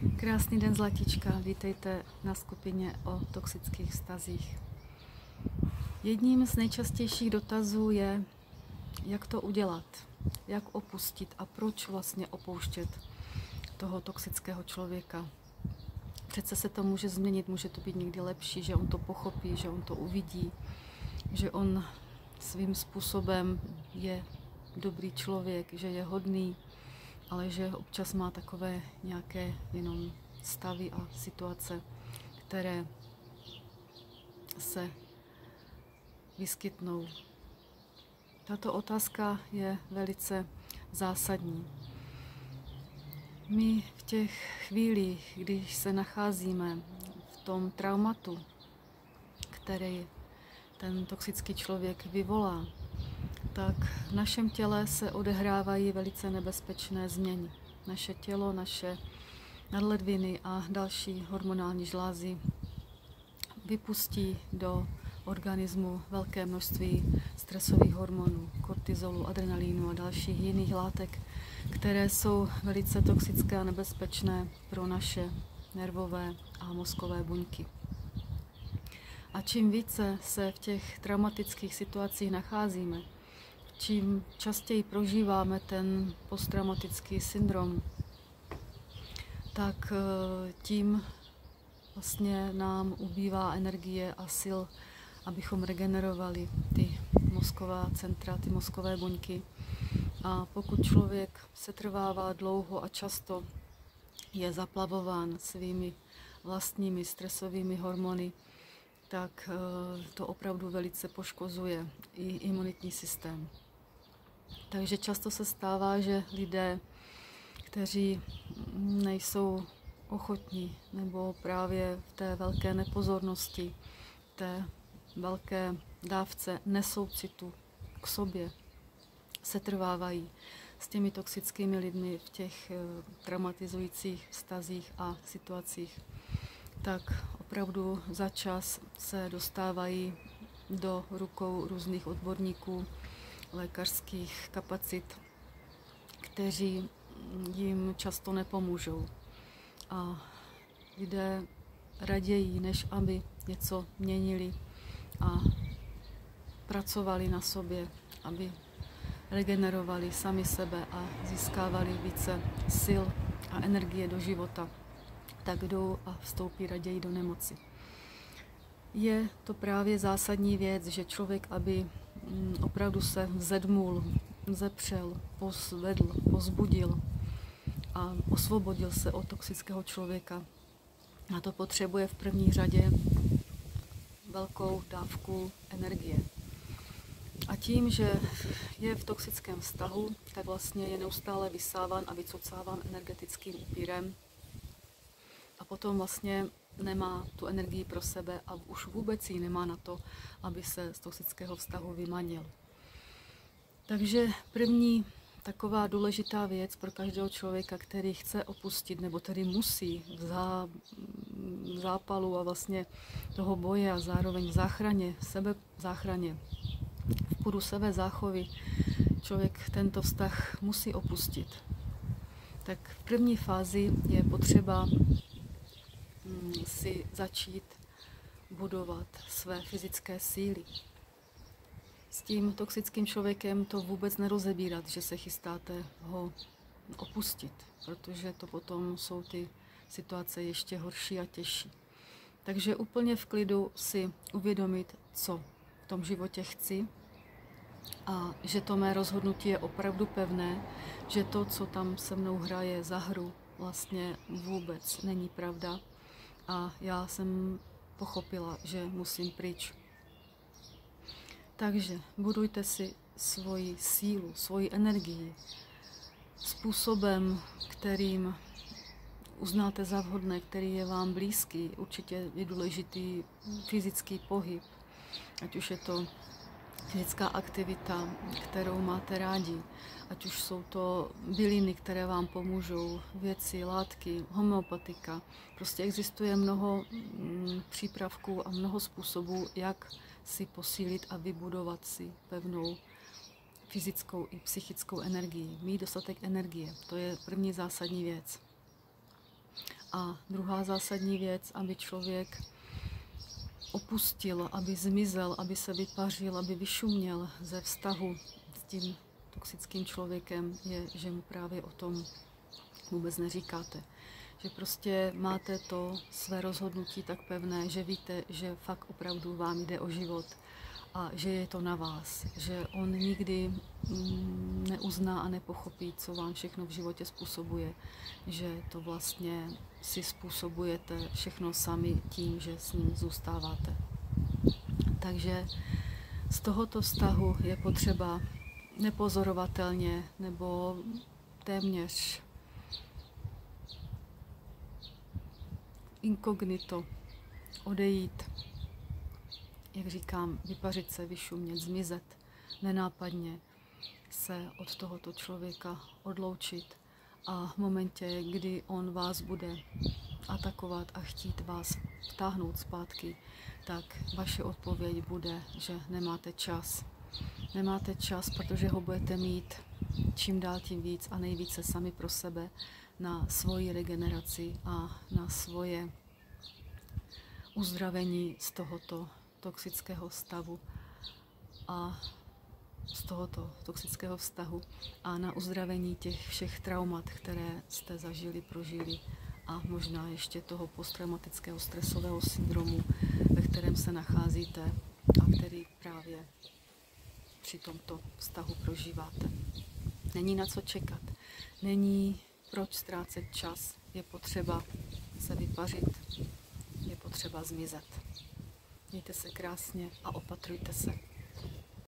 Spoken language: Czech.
Krásný den, zlatička. Vítejte na skupině o toxických vztazích. Jedním z nejčastějších dotazů je, jak to udělat, jak opustit a proč vlastně opouštět toho toxického člověka. Přece se to může změnit, může to být někdy lepší, že on to pochopí, že on to uvidí, že on svým způsobem je dobrý člověk, že je hodný, ale že občas má takové nějaké jenom stavy a situace, které se vyskytnou. Tato otázka je velice zásadní. My v těch chvílích, když se nacházíme v tom traumatu, který ten toxický člověk vyvolá, tak v našem těle se odehrávají velice nebezpečné změny. Naše tělo, naše nadledviny a další hormonální žlázy vypustí do organismu velké množství stresových hormonů, kortizolu, adrenalínu a dalších jiných látek, které jsou velice toxické a nebezpečné pro naše nervové a mozkové buňky. A čím více se v těch traumatických situacích nacházíme, čím častěji prožíváme ten posttraumatický syndrom, tak tím vlastně nám ubývá energie a sil, abychom regenerovali ty mozková centra, ty mozkové buňky. A pokud člověk se trvává dlouho a často je zaplavován svými vlastními stresovými hormony, tak to opravdu velice poškozuje i imunitní systém. Takže často se stává, že lidé, kteří nejsou ochotní nebo právě v té velké nepozornosti, té velké dávce nesoucitu k sobě, se trvávají s těmi toxickými lidmi v těch traumatizujících vztazích a situacích, tak opravdu za čas se dostávají do rukou různých odborníků, lékařských kapacit, kteří jim často nepomůžou. A lidé raději, než aby něco měnili a pracovali na sobě, aby regenerovali sami sebe a získávali více sil a energie do života, tak jdou a vstoupí raději do nemoci. Je to právě zásadní věc, že člověk, aby opravdu se vzedmul, vzepřel, pozvedl, pozbudil a osvobodil se od toxického člověka, na to potřebuje v první řadě velkou dávku energie. A tím, že je v toxickém vztahu, tak vlastně je neustále vysáván a vycucáván energetickým upírem a potom vlastně nemá tu energii pro sebe a už vůbec ji nemá na to, aby se z toxického vztahu vymanil. Takže první taková důležitá věc pro každého člověka, který chce opustit nebo který musí v zápalu a vlastně toho boje a zároveň v záchraně, sebezáchraně, v půdu sebezáchovy, člověk tento vztah musí opustit. Tak v první fázi je potřeba si začít budovat své fyzické síly. S tím toxickým člověkem to vůbec nerozebírat, že se chystáte ho opustit, protože to potom jsou ty situace ještě horší a těžší. Takže úplně v klidu si uvědomit, co v tom životě chci a že to mé rozhodnutí je opravdu pevné, že to, co tam se mnou hraje za hru, vlastně vůbec není pravda a já jsem pochopila, že musím pryč. Takže budujte si svoji sílu, svoji energii způsobem, kterým uznáte za vhodné, který je vám blízký. Určitě je důležitý fyzický pohyb, ať už je to fyzická aktivita, kterou máte rádi, ať už jsou to byliny, které vám pomůžou, věci, látky, homeopatika. Prostě existuje mnoho přípravků a mnoho způsobů, jak si posílit a vybudovat si pevnou fyzickou i psychickou energii. Mít dostatek energie, to je první zásadní věc. A druhá zásadní věc, aby člověk opustil, aby zmizel, aby se vypařil, aby vyšuměl ze vztahu s tím toxickým člověkem, je, že mu právě o tom vůbec neříkáte. Že prostě máte to své rozhodnutí tak pevné, že víte, že fakt opravdu vám jde o život a že je to na vás. Že on nikdy neuzná a nepochopí, co vám všechno v životě způsobuje. Že to vlastně si způsobujete všechno sami tím, že s ním zůstáváte. Takže z tohoto vztahu je potřeba nepozorovatelně nebo téměř inkognito odejít, jak říkám, vypařit se, vyšumět, zmizet, nenápadně se od tohoto člověka odloučit a v momentě, kdy on vás bude atakovat a chtít vás vtáhnout zpátky, tak vaše odpověď bude, že nemáte čas. Nemáte čas, protože ho budete mít čím dál tím víc a nejvíce sami pro sebe na svoji regeneraci a na svoje uzdravení z tohoto toxického stavu a z tohoto toxického vztahu a na uzdravení těch všech traumat, které jste zažili, prožili a možná ještě toho posttraumatického stresového syndromu, ve kterém se nacházíte a který právě při tomto vztahu prožíváte. Není na co čekat, není proč ztrácet čas, je potřeba se vypařit, je potřeba zmizet. Mějte se krásně a opatrujte se.